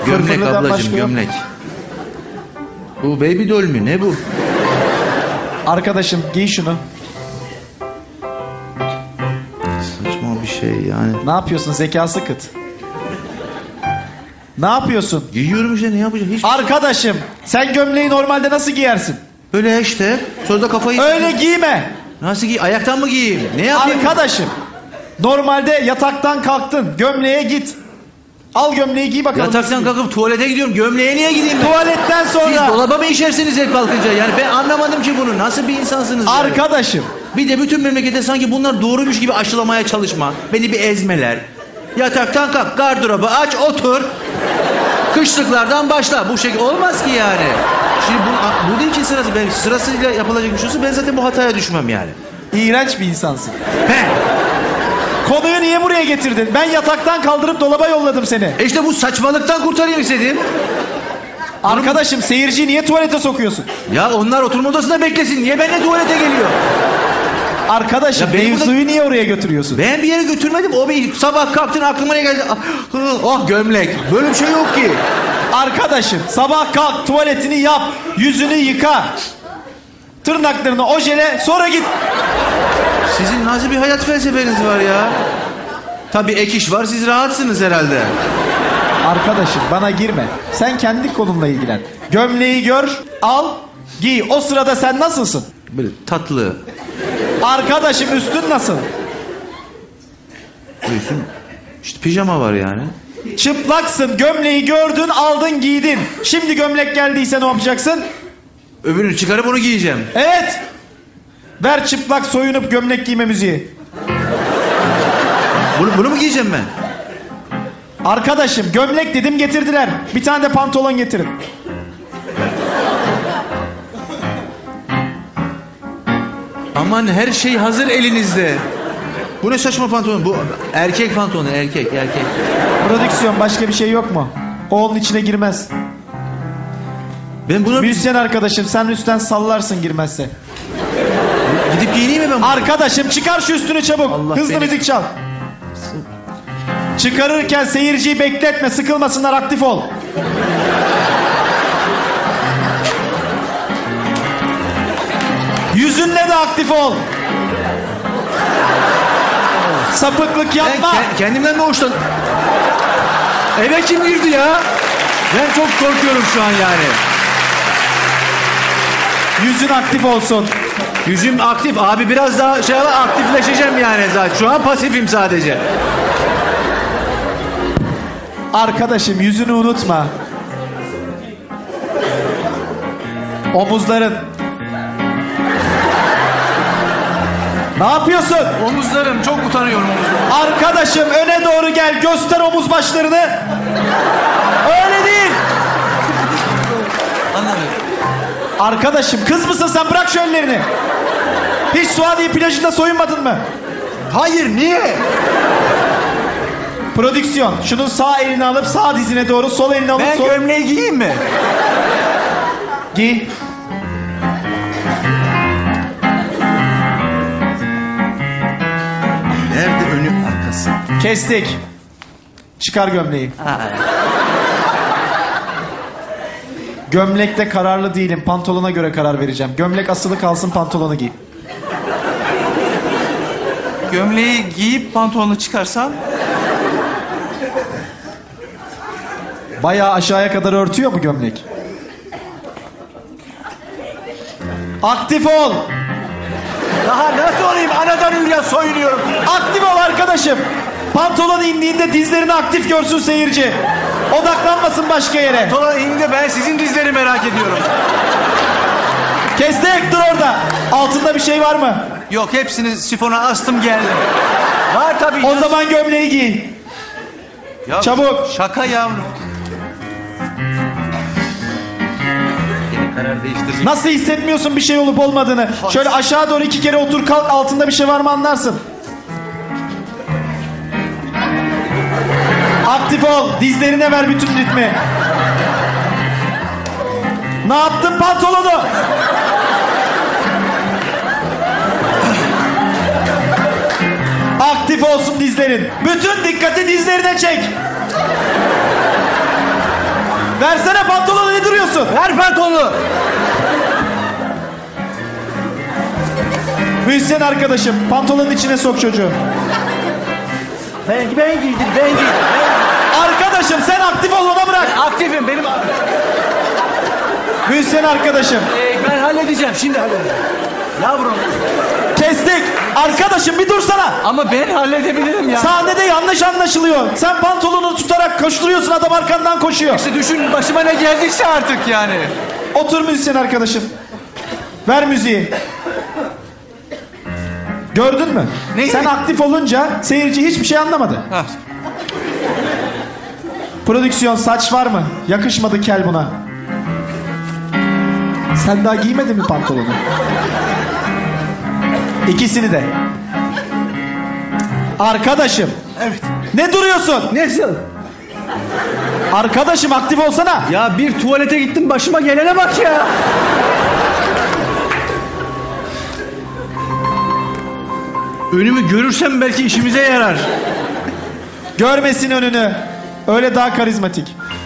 Gömlek Fırfırlıdan ablacığım, başka yok. gömlek. Bu baby doll mü? Ne bu? Arkadaşım giy şunu. Saçma bir şey yani. Ne yapıyorsun? Zekası kıt. Ne yapıyorsun? Giyiyorum işte, ne yapacağım? Hiç Arkadaşım sen gömleği normalde nasıl giyersin? böyle işte. Sonra da kafayı... Öyle giyme. Nasıl giy? Ayaktan mı giyeyim? Ne yapayım? Arkadaşım normalde yataktan kalktın, gömleğe git. Al gömleği giy bakalım. Yataktan kalkıp tuvalete gidiyorum. Gömleğe niye gideyim ben? Tuvaletten Siz sonra. dolaba mı işersiniz hep kalkınca? Yani ben anlamadım ki bunu. Nasıl bir insansınız yani? Arkadaşım. Bir de bütün memlekete sanki bunlar doğruymuş gibi aşılamaya çalışma. Beni bir ezmeler. Yataktan kalk, gardırobu aç, otur. Kışlıklardan başla. Bu şekilde olmaz ki yani. Şimdi bu değil ki sırası. Ben sırasıyla yapılacak bir şey olsa ben zaten bu hataya düşmem yani. İğrenç bir insansın. He. Konuyu niye buraya getirdin? Ben yataktan kaldırıp dolaba yolladım seni. İşte bu saçmalıktan kurtarayım istedim. Arkadaşım seyirciyi niye tuvalete sokuyorsun? Ya onlar oturma odasında beklesin. Niye benimle tuvalete geliyor? Arkadaşım Ya benim mevzuyu niye oraya götürüyorsun? Ben bir yere götürmedim. O bir sabah kalktın aklıma ne geldi? Oh gömlek. Böyle bir şey yok ki. Arkadaşım sabah kalk, tuvaletini yap, yüzünü yıka. Tırnaklarını ojele, sonra git. Sizin nasıl bir hayat felsefeniz var ya? Tabii ek iş var, siz rahatsınız herhalde. Arkadaşım bana girme. Sen kendi konunla ilgilen. Gömleği gör, al, giy. O sırada sen nasılsın? Böyle tatlı. Arkadaşım üstün nasıl? Üstün, işte pijama var yani. Çıplaksın, gömleği gördün, aldın, giydin. Şimdi gömlek geldiyse ne yapacaksın? Öbürünü çıkarıp onu giyeceğim. Evet. Ver çıplak soyunup gömlek giyme müziği. Bunu mu giyeceğim ben? Arkadaşım gömlek dedim getirdiler. Bir tane de pantolon getirin. Aman her şey hazır elinizde. Bu ne saçma pantolon? Bu erkek pantolonu, erkek. Prodüksiyon başka bir şey yok mu? O onun içine girmez. Ben bunu Müzisyen arkadaşım sen üstten sallarsın girmezse. gidip giyineyim mi ben? Arkadaşım çıkar şu üstünü çabuk. Allah Hızlı beni- müzik çal. Çıkarırken seyirciyi bekletme, sıkılmasınlar, aktif ol. Yüzünle de aktif ol. Sapıklık yapma. Ben kendimden mi hoşlandım? Eve kim girdi ya? Ben çok korkuyorum şu an yani. Yüzün aktif olsun. Yüzüm aktif. Abi biraz daha aktifleşeceğim yani zaten. Şu an pasifim sadece. Arkadaşım yüzünü unutma. Omuzların. Ne yapıyorsun? Omuzlarım, çok utanıyorum omuzlarım. Arkadaşım öne doğru gel, göster omuz başlarını. Öyle değil. Anlamıyorum. Arkadaşım kız mısın sen, bırak şu ellerini. Hiç Suadiye plajında soyunmadın mı? Hayır, niye? Prodüksiyon şunun sağ elini alıp sağ dizine doğru, sol elini alıp Ben sol... gömleği giyeyim mi? Giy. Nerede önü arkası? Kestik. Çıkar gömleği. Gömlekte kararlı değilim. Pantolona göre karar vereceğim. Gömlek asılı kalsın, pantolonu giy. Gömleği giyip pantolonu çıkarsam Bayağı aşağıya kadar örtüyor mu gömlek? Aktif ol. Daha nasıl olayım? Anadan ürya soyunuyorum. Aktif ol arkadaşım. Pantolon indiğinde dizlerini aktif görsün seyirci. Odaklanmasın başka yere. Sonra indi, ben sizin dizleri merak ediyorum. Kestik, dur orada. Altında bir şey var mı? yok, hepsini sifona astım geldim. Var tabii. O zaman gömleği giy. Ya, Çabuk. Şaka yavrum. Yeni karar değiştirdim. Nasıl hissetmiyorsun bir şey olup olmadığını? Şöyle aşağı doğru 2 kere otur, kalk, altında bir şey var mı anlarsın. Aktif ol. Dizlerine ver bütün ritmi. Ne yaptın pantolonu? Aktif olsun dizlerin. Bütün dikkati dizlerine çek. Versene pantolonu, ne duruyorsun? Ver pantolonu. Müzisyen arkadaşım, pantolonun içine sok çocuğu. Ben giydim. Arkadaşım sen aktif ol, ona bırak. Aktifim benim. Müzisyen arkadaşım. Ben halledeceğim, şimdi halledeceğim. Yavrum. Kestik. Arkadaşım bir dursana. Ama ben halledebilirim ya. Sahnede yanlış anlaşılıyor. Sen pantolonu tutarak koşturuyorsun, adam arkandan koşuyor. İşte düşün başıma ne geldiyse artık yani. Otur müzisyen arkadaşım. Ver müziği. Gördün mü? Neyi? Sen aktif olunca seyirci hiçbir şey anlamadı. Ha. Prodüksiyon, saç var mı? Yakışmadı kel buna. Sen daha giymedin mi pantolonu? İkisini de. Arkadaşım. Evet. Ne duruyorsun? Nasıl? Arkadaşım aktif olsana. Ya bir tuvalete gittim, başıma gelene bak ya. Önümü görürsem belki işimize yarar. Görmesin önünü. Öyle daha karizmatik.